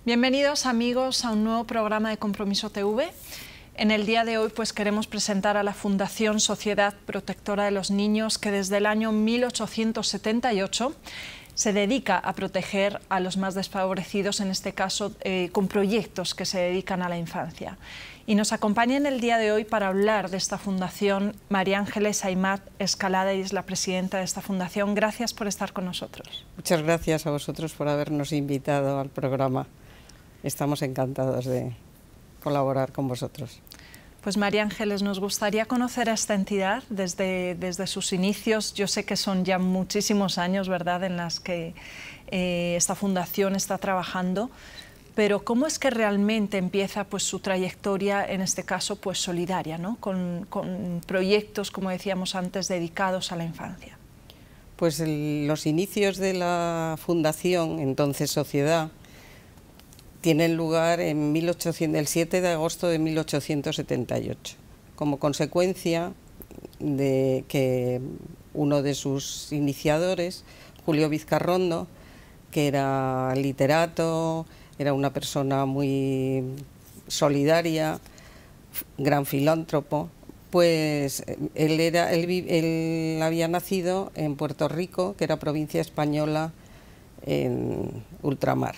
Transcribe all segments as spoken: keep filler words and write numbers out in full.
Bienvenidos amigos a un nuevo programa de Compromiso T V. En el día de hoy pues queremos presentar a la Fundación Sociedad Protectora de los Niños, que desde el año mil ochocientos setenta y ocho se dedica a proteger a los más desfavorecidos, en este caso eh, con proyectos que se dedican a la infancia. Y nos acompaña en el día de hoy para hablar de esta fundación María Ángeles Aymat Escalada, y es la presidenta de esta fundación. Gracias por estar con nosotros. Muchas gracias a vosotros por habernos invitado al programa. Estamos encantados de colaborar con vosotros. Pues María Ángeles, nos gustaría conocer a esta entidad desde, desde sus inicios. Yo sé que son ya muchísimos años, ¿verdad?, en las que eh, esta fundación está trabajando, pero ¿cómo es que realmente empieza pues, su trayectoria, en este caso pues, solidaria, ¿no?, con, con proyectos, como decíamos antes, dedicados a la infancia? Pues el, los inicios de la fundación, entonces Sociedad, tienen lugar en mil ochocientos, el siete de agosto de mil ochocientos setenta y ocho, como consecuencia de que uno de sus iniciadores, Julio Vizcarrondo, que era literato, era una persona muy solidaria, gran filántropo, pues él, era, él, él había nacido en Puerto Rico, que era provincia española en ultramar.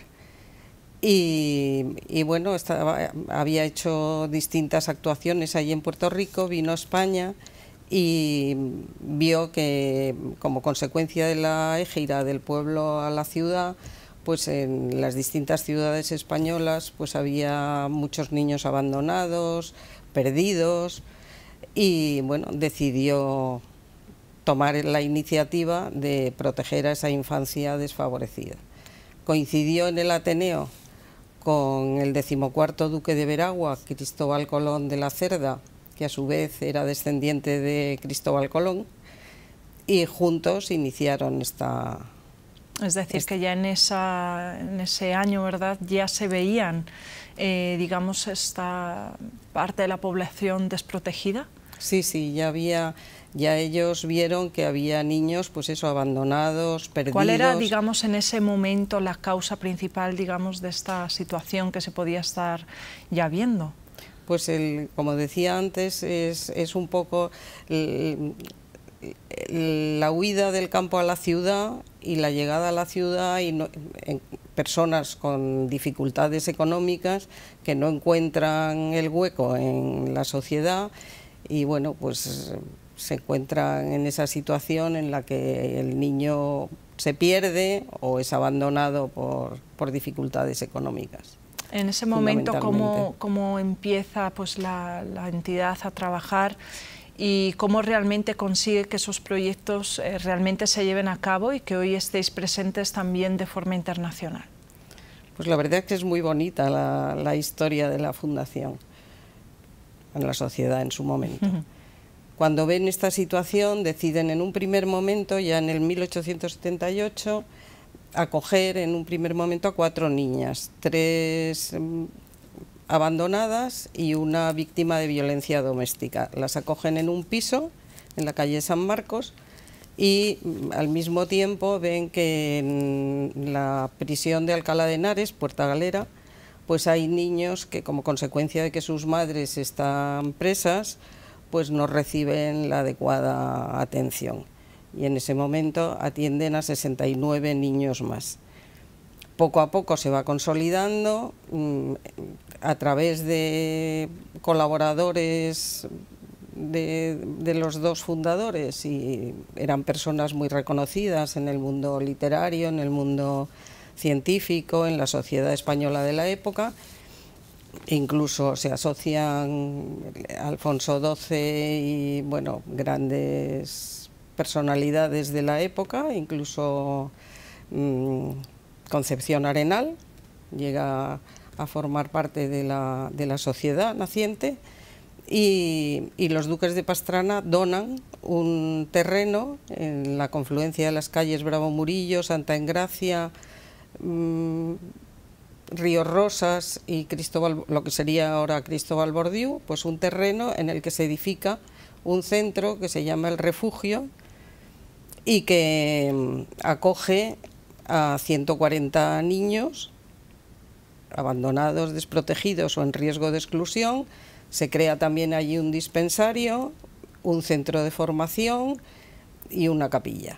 Y, y bueno, estaba, había hecho distintas actuaciones allí en Puerto Rico, vino a España y vio que como consecuencia de la égida del pueblo a la ciudad, pues en las distintas ciudades españolas pues había muchos niños abandonados, perdidos, y bueno, decidió tomar la iniciativa de proteger a esa infancia desfavorecida. Coincidió en el Ateneo con el decimocuarto duque de Veragua, Cristóbal Colón de la Cerda, que a su vez era descendiente de Cristóbal Colón, y juntos iniciaron esta... Es decir, esta... que ya en, esa, en ese año, ¿verdad?, ya se veían, eh, digamos, esta parte de la población desprotegida. Sí, sí, ya había... Ya ellos vieron que había niños, pues eso, abandonados, perdidos. ¿Cuál era, digamos, en ese momento la causa principal, digamos, de esta situación que se podía estar ya viendo? Pues, el, como decía antes, es, es un poco el, el, la huida del campo a la ciudad y la llegada a la ciudad y no, en, personas con dificultades económicas que no encuentran el hueco en la sociedad y, bueno, pues se encuentran en esa situación en la que el niño se pierde o es abandonado por, por dificultades económicas. En ese momento, ¿cómo, cómo empieza pues, la, la entidad a trabajar y cómo realmente consigue que esos proyectos eh, realmente se lleven a cabo y que hoy estéis presentes también de forma internacional? Pues la verdad es que es muy bonita la, la historia de la fundación en la sociedad en su momento. Uh-huh. Cuando ven esta situación, deciden en un primer momento, ya en el mil ochocientos setenta y ocho, acoger en un primer momento a cuatro niñas, tres um, abandonadas y una víctima de violencia doméstica. Las acogen en un piso en la calle San Marcos y um, al mismo tiempo ven que en la prisión de Alcalá de Henares, Puerta Galera, pues hay niños que como consecuencia de que sus madres están presas, pues no reciben la adecuada atención. Y en ese momento atienden a sesenta y nueve niños más. Poco a poco se va consolidando mmm, a través de colaboradores de, de los dos fundadores, y eran personas muy reconocidas en el mundo literario, en el mundo científico, en la sociedad española de la época. Incluso se asocian Alfonso doce y bueno, grandes personalidades de la época, incluso mmm, Concepción Arenal llega a formar parte de la, de la sociedad naciente, y, y los duques de Pastrana donan un terreno en la confluencia de las calles Bravo Murillo, Santa Engracia, mmm, Ríos Rosas y Cristóbal, lo que sería ahora Cristóbal Bordiú, pues un terreno en el que se edifica un centro que se llama El Refugio y que acoge a ciento cuarenta niños abandonados, desprotegidos o en riesgo de exclusión. Se crea también allí un dispensario, un centro de formación y una capilla.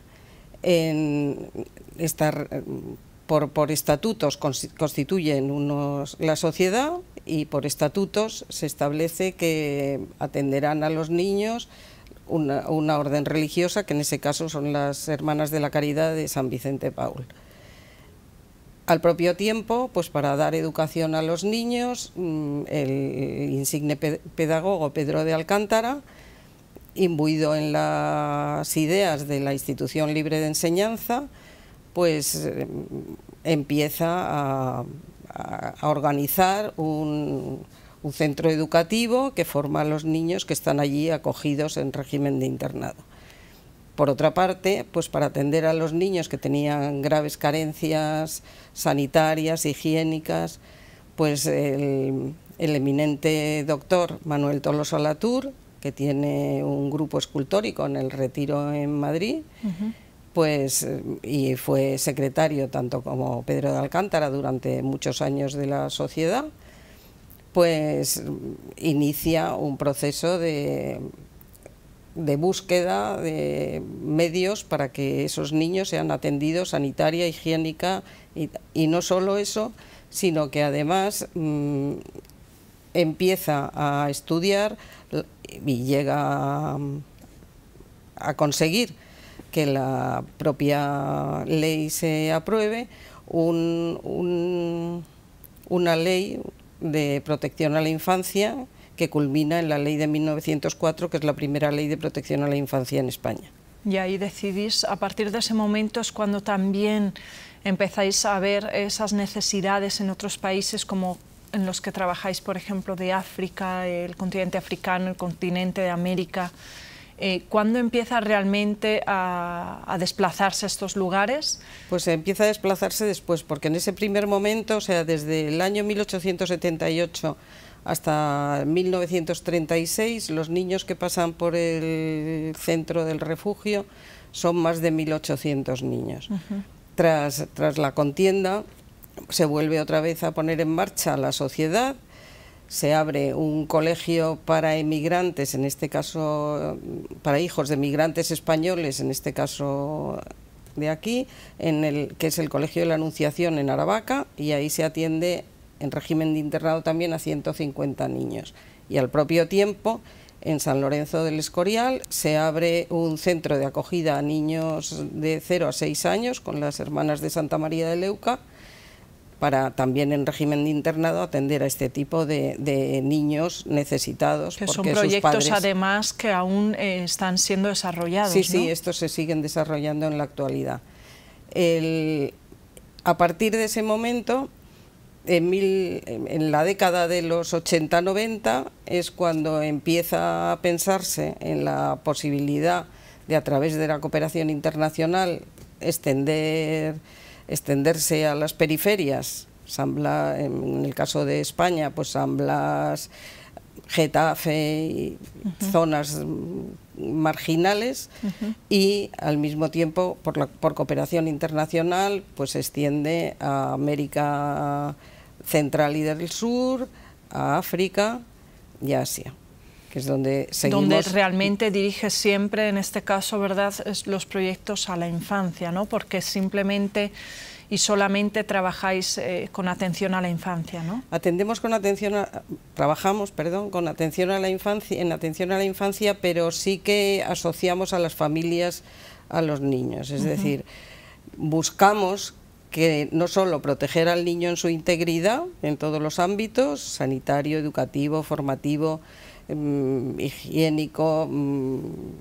En esta, por, por estatutos constituyen unos, la sociedad, y por estatutos se establece que atenderán a los niños una, una orden religiosa, que en ese caso son las Hermanas de la Caridad de San Vicente Paul. Al propio tiempo, pues para dar educación a los niños, el insigne pedagogo Pedro de Alcántara, imbuido en las ideas de la Institución Libre de Enseñanza, pues empieza a, a organizar un, un centro educativo que forma a los niños que están allí acogidos en régimen de internado. Por otra parte, pues para atender a los niños que tenían graves carencias sanitarias, higiénicas, pues el, el eminente doctor Manuel Tolosa Latour, que tiene un grupo escultórico en el Retiro en Madrid, uh-huh. pues y fue secretario tanto como Pedro de Alcántara durante muchos años de la sociedad, pues inicia un proceso de de búsqueda de medios para que esos niños sean atendidos sanitaria, higiénica, y, y no solo eso, sino que además mmm, empieza a estudiar y llega a, a conseguir que la propia ley se apruebe, un, un, una ley de protección a la infancia que culmina en la ley de mil novecientos cuatro, que es la primera ley de protección a la infancia en España. Y ahí decidís, a partir de ese momento es cuando también empezáis a ver esas necesidades en otros países como en los que trabajáis, por ejemplo, de África, el continente africano, el continente de América. Eh, ¿Cuándo empieza realmente a, a desplazarse a estos lugares? Pues empieza a desplazarse después, porque en ese primer momento, o sea, desde el año mil ochocientos setenta y ocho hasta mil novecientos treinta y seis, los niños que pasan por el centro del refugio son más de mil ochocientos niños. Uh-huh. Tras, tras la contienda se vuelve otra vez a poner en marcha la sociedad, se abre un colegio para emigrantes, en este caso para hijos de emigrantes españoles, en este caso de aquí, en el, que es el Colegio de la Anunciación en Aravaca, y ahí se atiende en régimen de internado también a ciento cincuenta niños. Y al propio tiempo, en San Lorenzo del Escorial, se abre un centro de acogida a niños de cero a seis años con las Hermanas de Santa María de Leuca, para también en régimen de internado atender a este tipo de, de niños necesitados. Que porque son proyectos sus padres... además que aún eh, están siendo desarrollados. Sí, ¿no? sí, estos se siguen desarrollando en la actualidad. El... A partir de ese momento, En, mil, en la década de los ochenta noventa, es cuando empieza a pensarse en la posibilidad de, a través de la cooperación internacional, extender, extenderse a las periferias. San Blas, en el caso de España, pues San Blas, Getafe, y uh-huh. zonas marginales, uh-huh. y al mismo tiempo, por, la, por cooperación internacional, pues se extiende a América Central y del Sur, a África y a Asia, que es donde seguimos. Donde realmente dirige siempre, en este caso, ¿verdad?, es los proyectos a la infancia, ¿no? Porque simplemente y solamente trabajáis eh, con atención a la infancia, ¿no? Atendemos con atención a, trabajamos, perdón, con atención a la infancia, en atención a la infancia, pero sí que asociamos a las familias a los niños, es uh-huh. decir, buscamos que no solo proteger al niño en su integridad, en todos los ámbitos, sanitario, educativo, formativo, mmm, higiénico, mmm,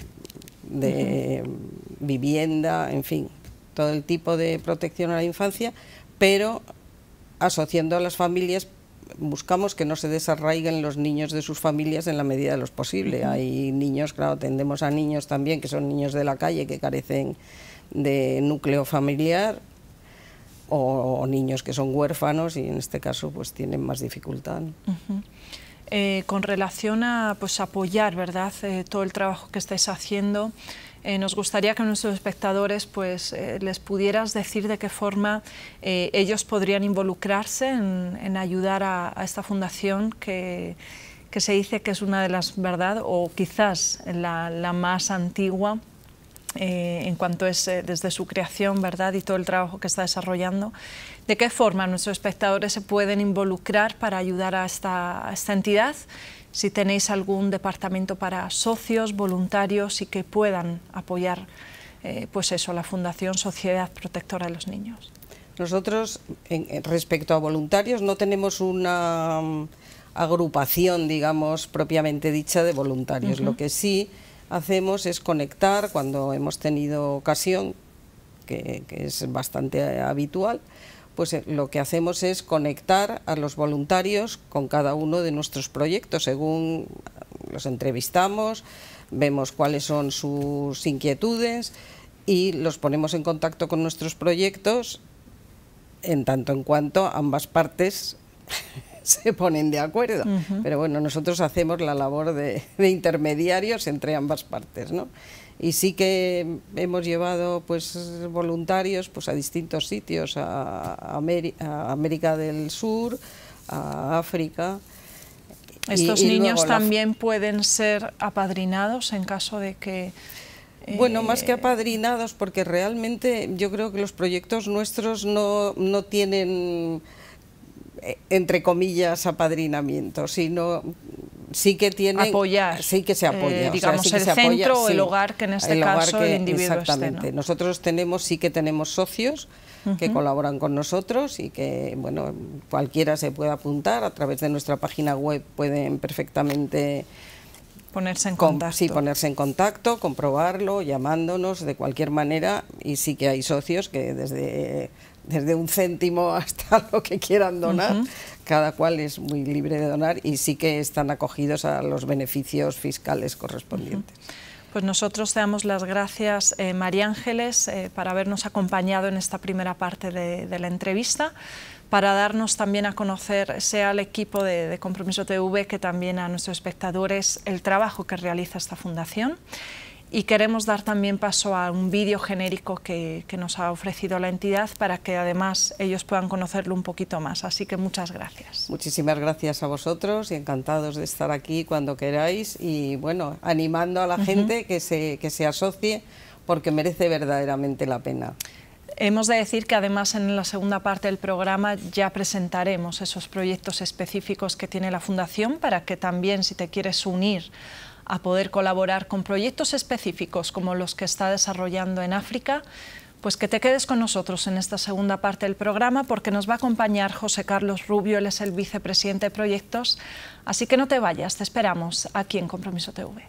de uh-huh. vivienda, en fin, todo el tipo de protección a la infancia, pero asociando a las familias, buscamos que no se desarraiguen los niños de sus familias en la medida de lo posible. Uh-huh. Hay niños, claro, atendemos a niños también que son niños de la calle, que carecen de núcleo familiar, o, o niños que son huérfanos y en este caso pues tienen más dificultad, ¿no? Uh-huh. eh, con relación a pues apoyar, ¿verdad?, eh, todo el trabajo que estáis haciendo, eh, nos gustaría que a nuestros espectadores pues, eh, les pudieras decir de qué forma eh, ellos podrían involucrarse en, en ayudar a, a esta fundación que, que se dice que es una de las, ¿verdad?, o quizás la, la más antigua eh, en cuanto es eh, desde su creación, ¿verdad?, y todo el trabajo que está desarrollando. ¿De qué forma nuestros espectadores se pueden involucrar para ayudar a esta, a esta entidad? Si tenéis algún departamento para socios, voluntarios y que puedan apoyar eh, pues eso, la Fundación Sociedad Protectora de los Niños. Nosotros, en, respecto a voluntarios, no tenemos una um, agrupación, digamos, propiamente dicha de voluntarios. Uh-huh. Lo que sí hacemos es conectar, cuando hemos tenido ocasión, que, que es bastante habitual, pues lo que hacemos es conectar a los voluntarios con cada uno de nuestros proyectos, según los entrevistamos, vemos cuáles son sus inquietudes y los ponemos en contacto con nuestros proyectos en tanto en cuanto ambas partes se ponen de acuerdo. Uh-huh. Pero bueno, nosotros hacemos la labor de, de intermediarios entre ambas partes, ¿no? Y sí que hemos llevado pues voluntarios pues a distintos sitios, a, Ameri a América del Sur, a África. ¿Estos y, y niños también pueden ser apadrinados en caso de que...? Eh... Bueno, más que apadrinados, porque realmente yo creo que los proyectos nuestros no, no tienen, entre comillas, apadrinamiento, sino... sí que tienen apoyar, sí que se apoya, eh, digamos, o sea, sí el centro apoya, o el sí, hogar que en este el caso que, el individuo exactamente. esté, ¿no? Nosotros tenemos, sí que tenemos socios uh-huh. que colaboran con nosotros y que, bueno, cualquiera se puede apuntar, a través de nuestra página web pueden perfectamente ponerse en contacto. Con, sí, ponerse en contacto, comprobarlo, llamándonos de cualquier manera, y sí que hay socios que desde... desde un céntimo hasta lo que quieran donar, uh-huh. cada cual es muy libre de donar y sí que están acogidos a los beneficios fiscales correspondientes. Uh-huh. Pues nosotros te damos las gracias, eh, María Ángeles, eh, por habernos acompañado en esta primera parte de, de la entrevista, para darnos también a conocer, sea al equipo de, de Compromiso T V, que también a nuestros espectadores, el trabajo que realiza esta fundación. Y queremos dar también paso a un vídeo genérico que, que nos ha ofrecido la entidad para que además ellos puedan conocerlo un poquito más. Así que muchas gracias. Muchísimas gracias a vosotros y encantados de estar aquí cuando queráis y bueno, animando a la uh-huh. gente que se, que se asocie porque merece verdaderamente la pena. Hemos de decir que además en la segunda parte del programa ya presentaremos esos proyectos específicos que tiene la Fundación para que también, si te quieres unir a poder colaborar con proyectos específicos como los que está desarrollando en África, pues que te quedes con nosotros en esta segunda parte del programa porque nos va a acompañar José Carlos Rubio, él es el vicepresidente de proyectos, así que no te vayas, te esperamos aquí en Compromiso T V.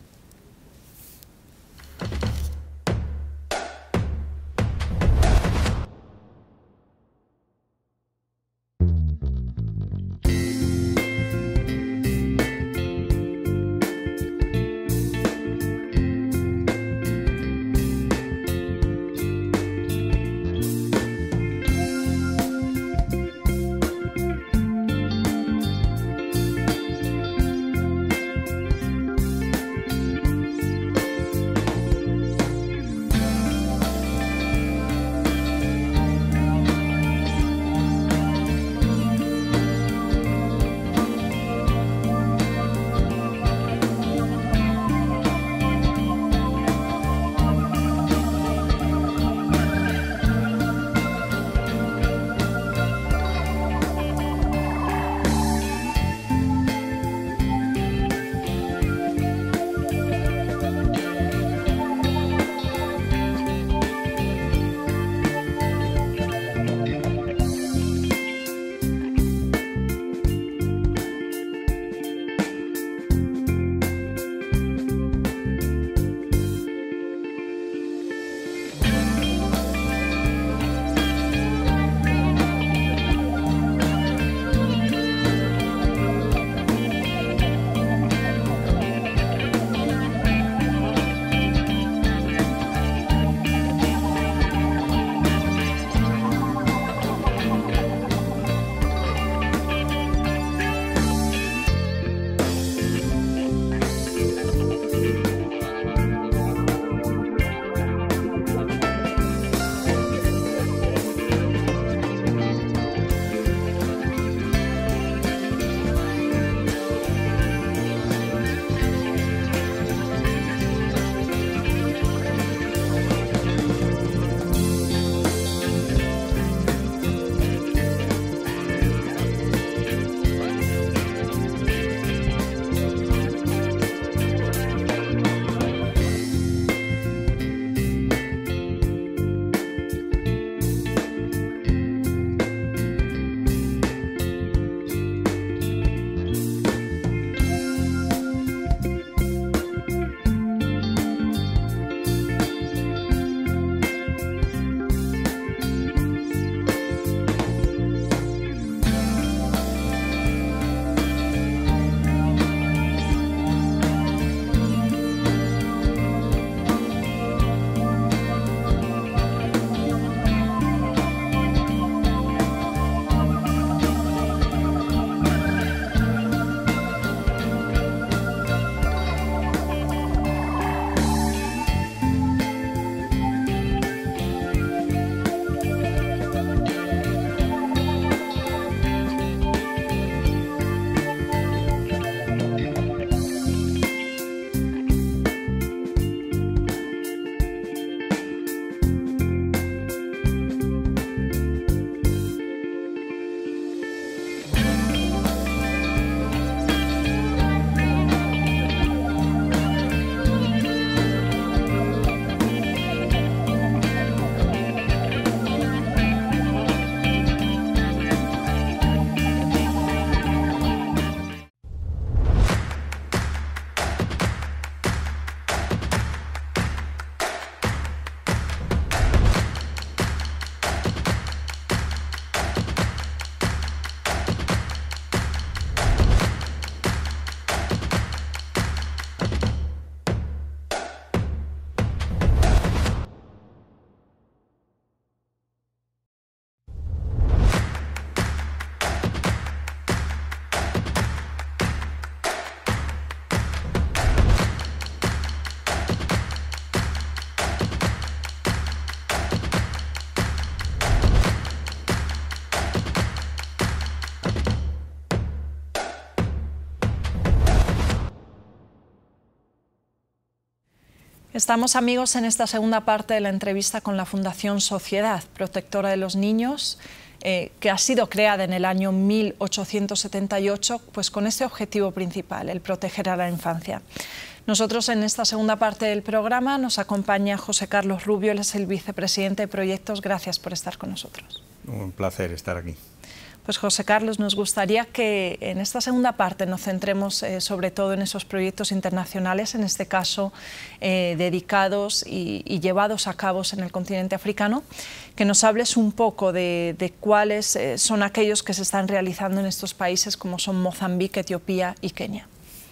Estamos, amigos, en esta segunda parte de la entrevista con la Fundación Sociedad Protectora de los Niños, eh, que ha sido creada en el año mil ochocientos setenta y ocho, pues con este objetivo principal, el proteger a la infancia. Nosotros en esta segunda parte del programa nos acompaña José Carlos Rubio, él es el vicepresidente de Proyectos. Gracias por estar con nosotros. Un placer estar aquí. Pues José Carlos, nos gustaría que en esta segunda parte nos centremos eh, sobre todo en esos proyectos internacionales, en este caso eh, dedicados y, y llevados a cabo en el continente africano, que nos hables un poco de, de cuáles eh, son aquellos que se están realizando en estos países como son Mozambique, Etiopía y Kenia.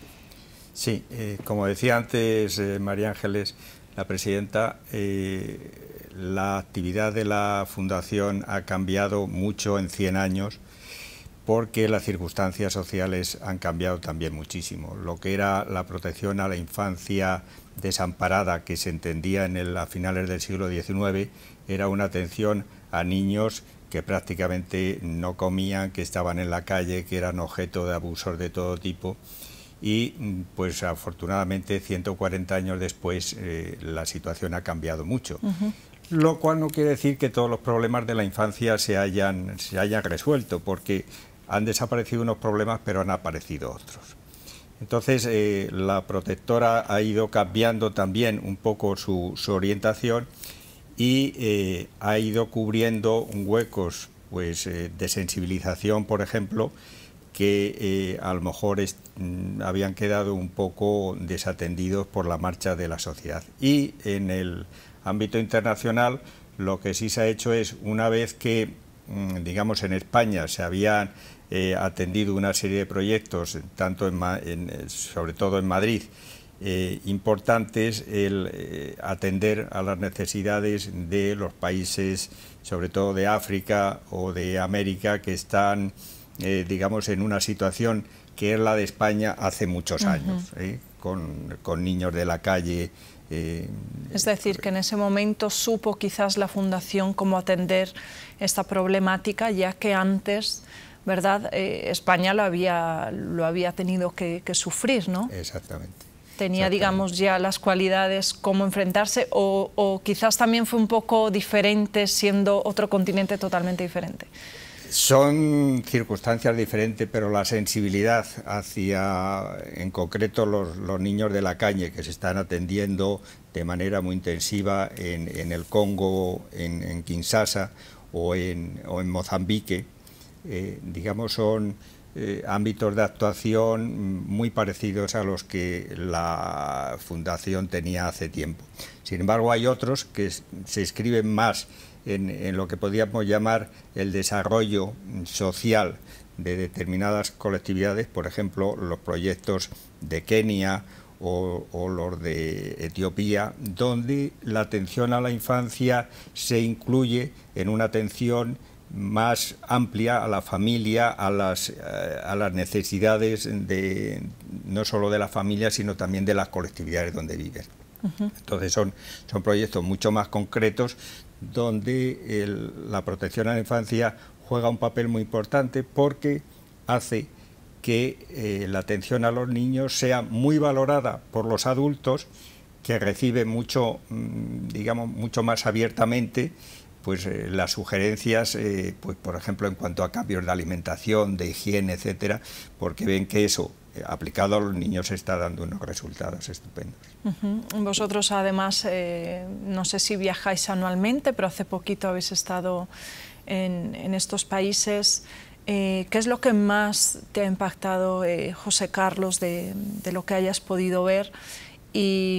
Sí, eh, como decía antes eh, María Ángeles, la presidenta, eh, la actividad de la Fundación ha cambiado mucho en cien años porque las circunstancias sociales han cambiado también muchísimo. Lo que era la protección a la infancia desamparada que se entendía en el, a finales del siglo diecinueve era una atención a niños que prácticamente no comían, que estaban en la calle, que eran objeto de abusos de todo tipo. Y pues afortunadamente ciento cuarenta años después eh, la situación ha cambiado mucho. Uh-huh. Lo cual no quiere decir que todos los problemas de la infancia se hayan, se hayan resuelto, porque han desaparecido unos problemas pero han aparecido otros. Entonces eh, la protectora ha ido cambiando también un poco su, su orientación y eh, ha ido cubriendo huecos pues, eh, de sensibilización, por ejemplo, que eh, a lo mejor es, mm, habían quedado un poco desatendidos por la marcha de la sociedad. Y en el ámbito internacional lo que sí se ha hecho es, una vez que, mm, digamos, en España se habían eh, atendido una serie de proyectos, tanto en, en, sobre todo en Madrid, eh, importantes, el eh, atender a las necesidades de los países, sobre todo de África o de América, que están Eh, digamos, en una situación que es la de España hace muchos años, uh-huh. ¿eh? con, con niños de la calle. Eh, es decir, que en ese momento supo quizás la Fundación cómo atender esta problemática, ya que antes, ¿verdad?, eh, España lo había, lo había tenido que, que sufrir, ¿no? Exactamente. Tenía, digamos, ya las cualidades cómo enfrentarse, o, o quizás también fue un poco diferente siendo otro continente totalmente diferente. Son circunstancias diferentes, pero la sensibilidad hacia, en concreto, los, los niños de la calle que se están atendiendo de manera muy intensiva en, en el Congo, en, en Kinshasa o en, o en Mozambique, eh, digamos, son eh, ámbitos de actuación muy parecidos a los que la Fundación tenía hace tiempo. Sin embargo, hay otros que se inscriben más En, en lo que podríamos llamar el desarrollo social de determinadas colectividades, por ejemplo, los proyectos de Kenia o, o los de Etiopía, donde la atención a la infancia se incluye en una atención más amplia a la familia, a las, a las necesidades de, no solo de la familia, sino también de las colectividades donde viven. Uh-huh. Entonces son, son proyectos mucho más concretos, donde el, la protección a la infancia juega un papel muy importante porque hace que eh, la atención a los niños sea muy valorada por los adultos, que reciben mucho, digamos, mucho más abiertamente pues eh, las sugerencias, eh, pues por ejemplo en cuanto a cambios de alimentación, de higiene, etcétera, porque ven que eso aplicado a los niños está dando unos resultados estupendos. Uh-huh. Vosotros además, eh, no sé si viajáis anualmente, pero hace poquito habéis estado en, en estos países. Eh, ¿Qué es lo que más te ha impactado, eh, José Carlos, de, de lo que hayas podido ver? Y,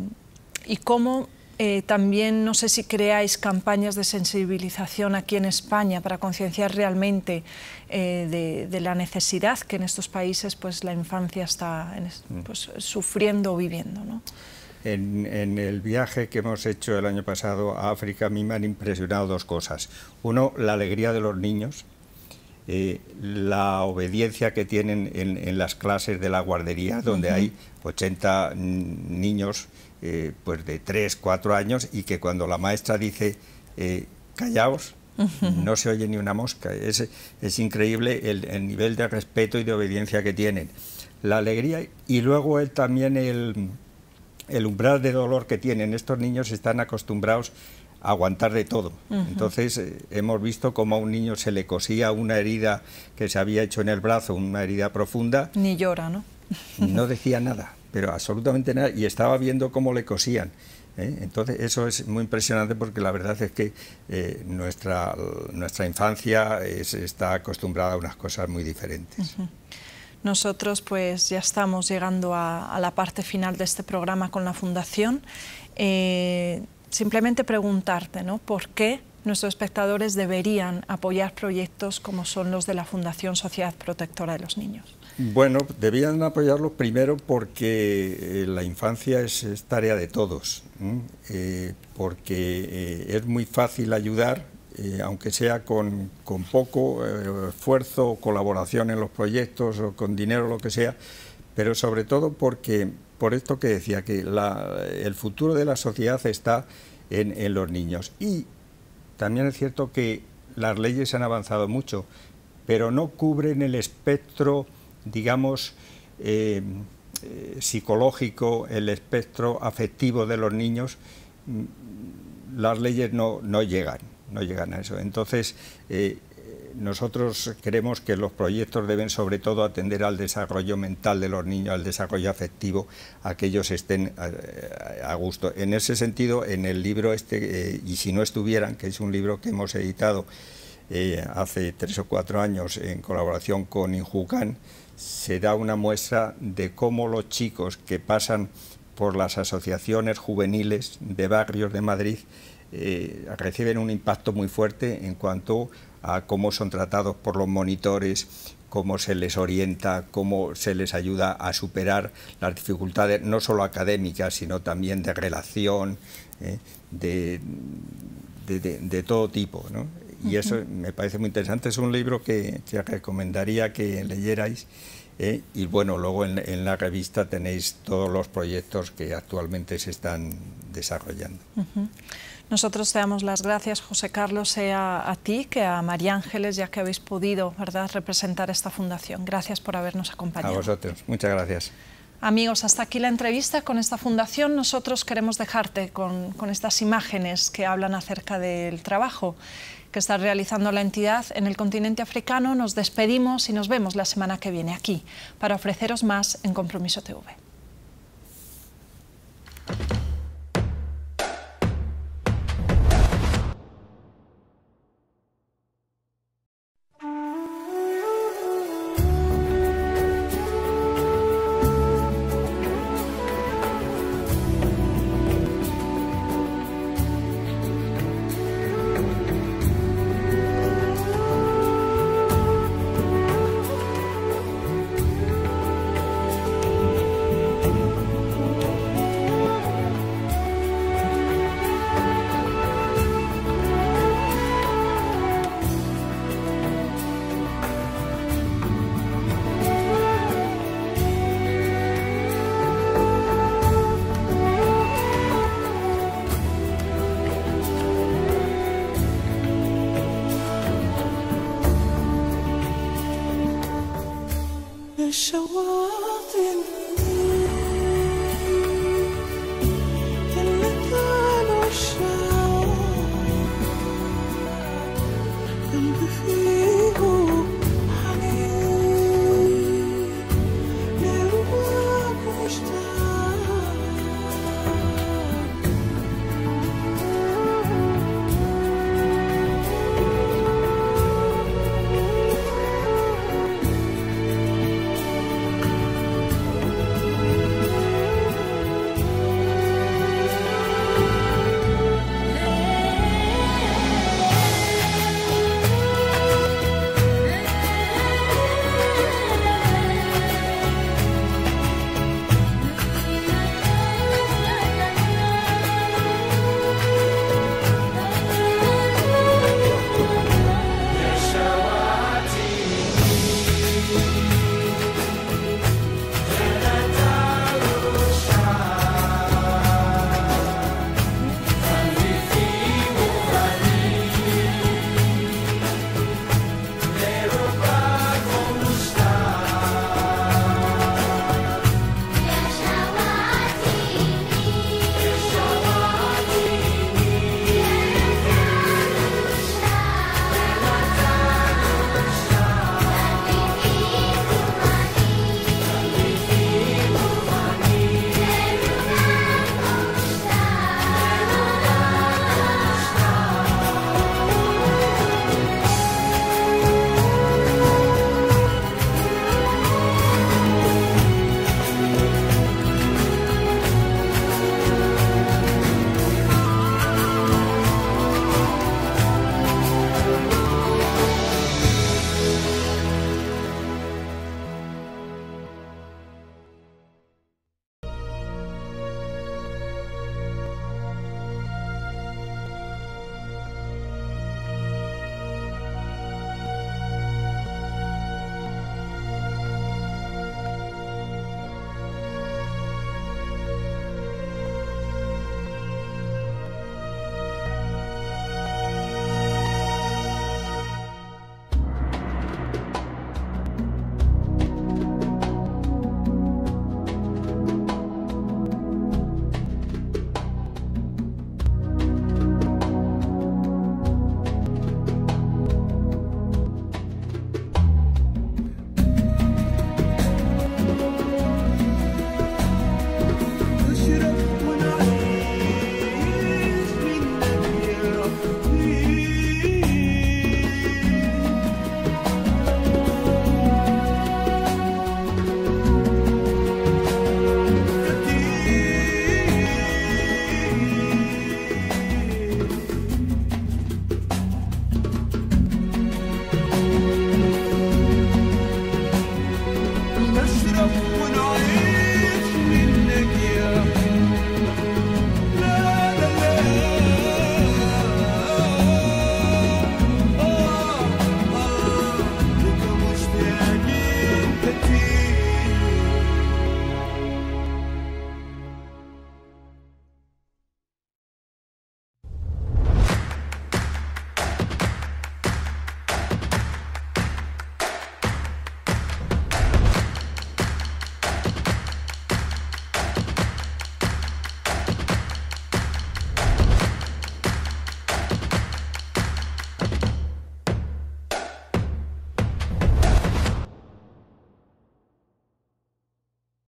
y cómo eh, también, no sé si creáis campañas de sensibilización aquí en España para concienciar realmente Eh, de, de la necesidad que en estos países pues la infancia está pues, sufriendo o viviendo, ¿no? En, en el viaje que hemos hecho el año pasado a África, a mí me han impresionado dos cosas. Uno, la alegría de los niños, eh, la obediencia que tienen en, en las clases de la guardería, donde uh-huh. hay ochenta niños eh, pues de tres, cuatro años, y que cuando la maestra dice eh, callaos, no se oye ni una mosca. Es, es increíble el, el nivel de respeto y de obediencia que tienen. La alegría y luego el, también el, el umbral de dolor que tienen estos niños están acostumbrados a aguantar de todo. Uh-huh. Entonces eh, hemos visto cómo a un niño se le cosía una herida que se había hecho en el brazo, una herida profunda. Ni llora, ¿no? No decía nada, pero absolutamente nada, y estaba viendo cómo le cosían. ¿eh? Entonces eso es muy impresionante, porque la verdad es que eh, nuestra, nuestra infancia es, está acostumbrada a unas cosas muy diferentes. Uh-huh. Nosotros pues ya estamos llegando a, a la parte final de este programa con la Fundación. Eh, simplemente preguntarte, ¿no?, ¿por qué nuestros espectadores deberían apoyar proyectos como son los de la Fundación Sociedad Protectora de los Niños? Bueno, debían apoyarlos primero porque eh, la infancia es, es tarea de todos, ¿eh? Eh, porque eh, es muy fácil ayudar, eh, aunque sea con, con poco eh, esfuerzo o colaboración en los proyectos o con dinero, lo que sea, pero sobre todo porque, por esto que decía, que la, el futuro de la sociedad está en, en los niños. Y también es cierto que las leyes han avanzado mucho, pero no cubren el espectro, digamos, eh, eh, psicológico, el espectro afectivo de los niños. Las leyes no, no llegan, no llegan a eso. Entonces, eh, nosotros creemos que los proyectos deben sobre todo atender al desarrollo mental de los niños, al desarrollo afectivo, a que ellos estén a, a gusto. En ese sentido, en el libro este, eh, y si no estuvieran, que es un libro que hemos editado eh, hace tres o cuatro años en colaboración con Injucan, se da una muestra de cómo los chicos que pasan por las asociaciones juveniles de barrios de Madrid eh, reciben un impacto muy fuerte en cuanto a cómo son tratados por los monitores, cómo se les orienta, cómo se les ayuda a superar las dificultades, no solo académicas, sino también de relación, eh, de, de, de, de todo tipo, ¿no? Y uh-huh. Eso me parece muy interesante. Es un libro que, que recomendaría que leyerais. Eh, y bueno, luego en, en la revista tenéis todos los proyectos que actualmente se están desarrollando. Uh-huh. Nosotros te damos las gracias, José Carlos, sea a ti que a María Ángeles, ya que habéis podido, ¿verdad?, representar esta fundación. Gracias por habernos acompañado. A vosotros, muchas gracias. Amigos, hasta aquí la entrevista con esta fundación. Nosotros queremos dejarte con, con estas imágenes que hablan acerca del trabajo que está realizando la entidad en el continente africano. Nos despedimos y nos vemos la semana que viene aquí para ofreceros más en Compromiso T V. Show